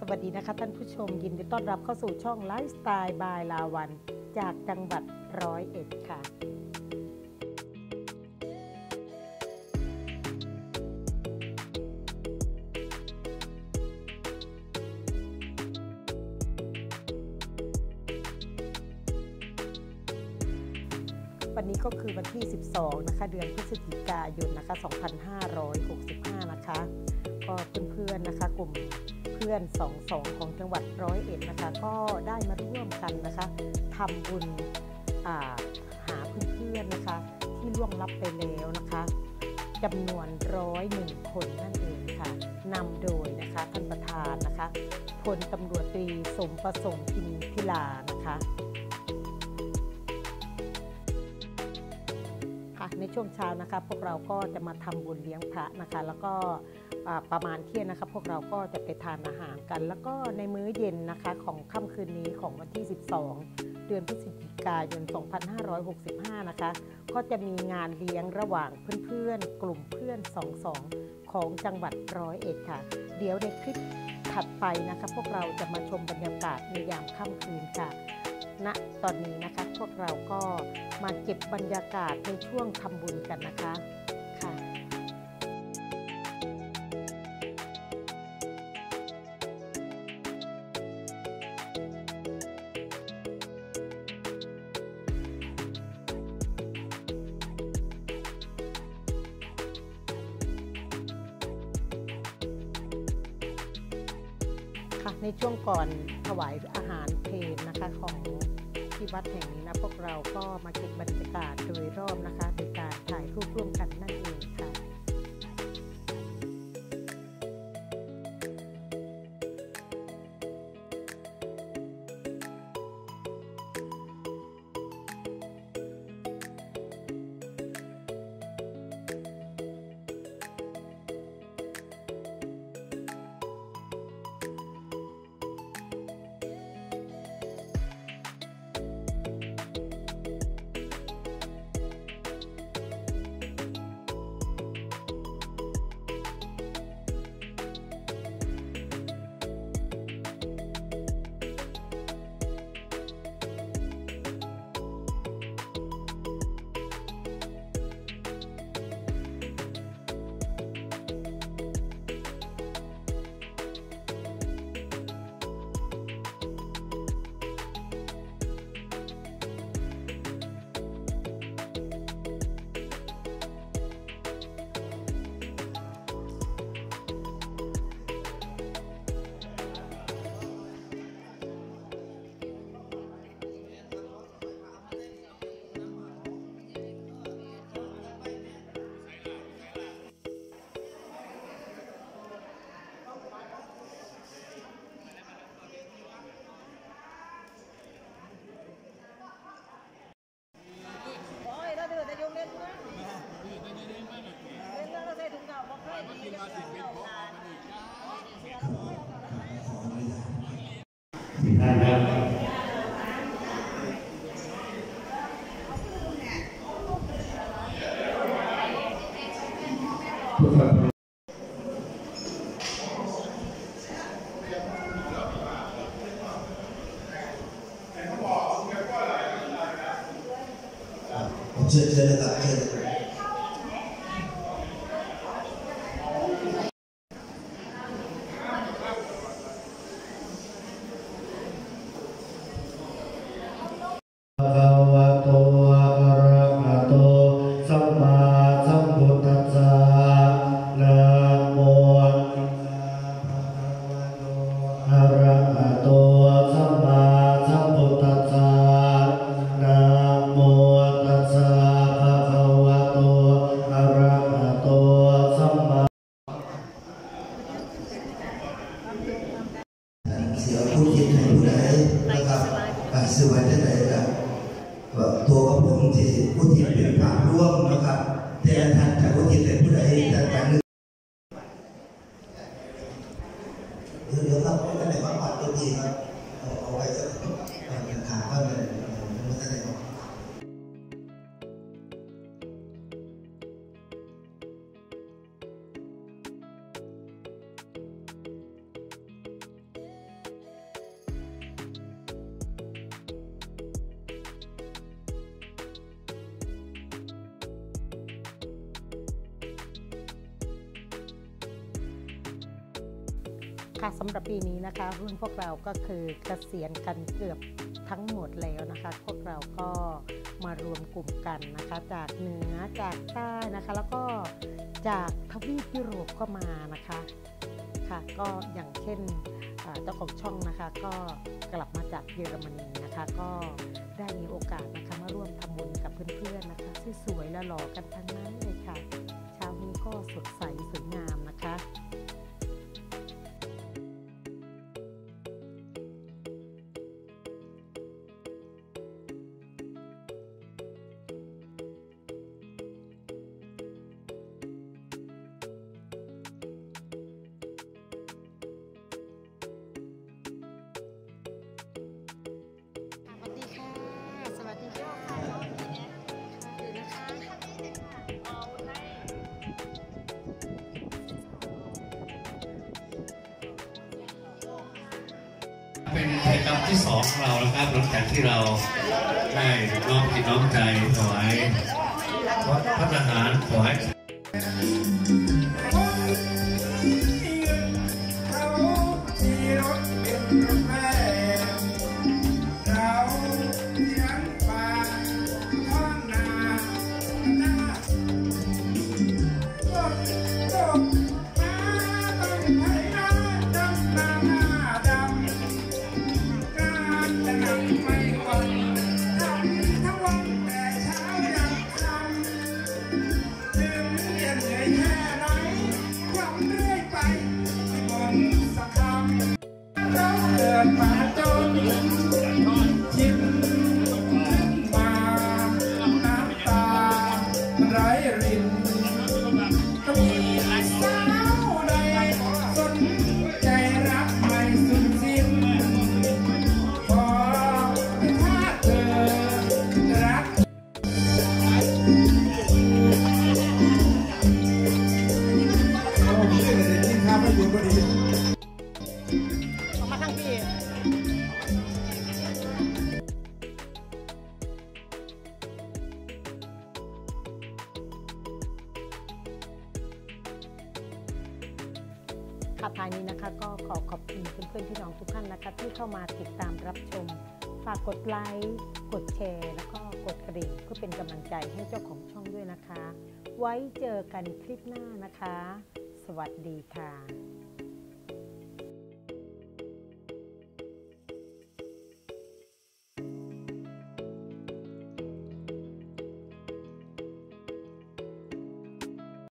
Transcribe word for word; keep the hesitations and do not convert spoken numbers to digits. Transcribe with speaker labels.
Speaker 1: วัสดีนะคะท่านผู้ชมยินดีต้อนรับเข้าสู่ช่องไลฟ์สไตล์บายลาวันจากจังหวัดร้อยเอ็ดค่ะวันนี้ก็คือวันที่สิบสองนะคะเดือนพฤศจิกายนนะคะสองพันห้าร้อยหกสิบห้านะคะก็เพื่อนๆนะคะกลุ่มเพื่อนสองสองของจังหวัดร้อยเอ็ดนะคะก็ได้มาร่วมกันนะคะทำบุญหาเพื่อนๆนะคะที่ล่วงลับไปแล้วนะคะจำนวนร้อยหนึ่งคนนั่นเองค่ะนำโดยนะคะท่านประธานนะคะพลตำรวจตรีสมประสงค์พิมพิลานะคะในช่วงเช้านะคะพวกเราก็จะมาทำบุญเลี้ยงพระนะคะแล้วก็ประมาณเที่ยงนะคะพวกเราก็จะไปทานอาหารกันแล้วก็ในมื้อเย็นนะคะของค่ำคืนนี้ของวันที่สิบสองเดือนพฤศจิกายนสองพันห้าร้อยหกสิบห้านะคะก็จะมีงานเลี้ยงระหว่างเพื่อนๆกลุ่มเพื่อนสองสองของจังหวัดร้อยเอ็ดค่ะเดี๋ยวในคลิปถัดไปนะคะพวกเราจะมาชมบรรยากาศในยามค่ำคืนค่ะณตอนนี้นะคะพวกเราก็มาเก็บบรรยากาศในช่วงทำบุญกันนะคะค่ะค่ะในช่วงก่อนถวายอาหารเพลนะคะของที่วัดแห่งนี้นะพวกเราก็มาเก็บบรรยากาศโดยรอบนะคะโดยการถ่ายรูปร่วมกันนั่นเองค่ะ
Speaker 2: ท่านครับทุกคนเชิญเชิญนะครับเชิญเสียผู้คิดให้ผู้ใดนะครับสื่อไว้ได้ไหนครับตัวกับผมที่ผู้คิดเป็นภาพร่วมนะครับแต่ท่านจากผู้คิดเป็นผู้ใดแต่การนึกเดี๋ยวเดี๋ยวครับไม่ได้มาปัดตัวดีครับเอาไว้สักขาว่าเลยไม่ได้หรอก
Speaker 1: คค่ะสำหรับปีนี้นะคะรุ่นพวกเราก็คือเกษียณกันเกือบทั้งหมดแล้วนะคะพวกเราก็มารวมกลุ่มกันนะคะจากเหนือจากใต้นะคะแล้วก็จากทวีปยุโรปก็มานะคะค่ะก็อย่างเช่นเจ้าของช่องนะคะก็กลับมาจากเยอรมนีนะคะก็ได้มีโอกาสนะคะมาร่วมทำบุญกับเพื่อนๆนะคะสวยๆและหล่อกันทั้งนั้นเลยค่ะเช้านี้ก็สดใสสวยงามนะคะ
Speaker 3: เป็นกิจกรรมที่สองของเราแล้วครับหลังจากที่เราได้น้อมจิตน้อมใจถวายพระทหารถวาย
Speaker 4: มาจนชิมมาน้ำตาไหลรินก็มีสาวใดสนใจรักไม่สุดสิ้นขอถ้าเธอรักเราไม่ได้เลยที่ข้าไม่อยู่ก็ดี
Speaker 1: ค่ะท้ายนี้นะคะก็ขอขอบคุณเพื่อนๆพี่น้องทุกท่านนะคะที่เข้ามาติดตามรับชมฝากกดไลค์กดแชร์แล้วก็กดกระดิ่งเพื่อเป็นกำลังใจให้เจ้าของช่องด้วยนะคะไว้เจอกันคลิปหน้านะคะสวัสดีค่ะ